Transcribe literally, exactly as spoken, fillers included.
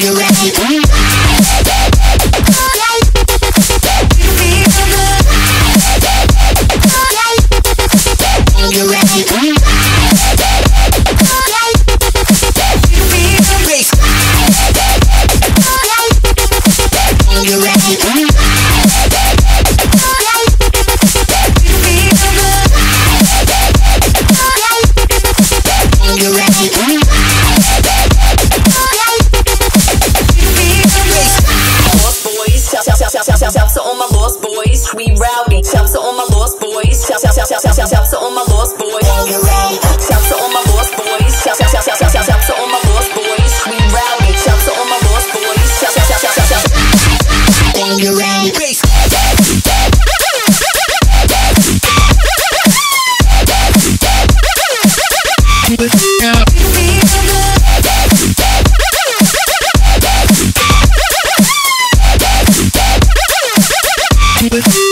you ready? Shouts to all my lost boys, we rowdy. Shouts to all my lost boys. Shouts to all my lost boys. Shouts to all my lost boys. Shouts to all my lost boys, we rowdy. Shouts to all my lost boys. When you're ready, with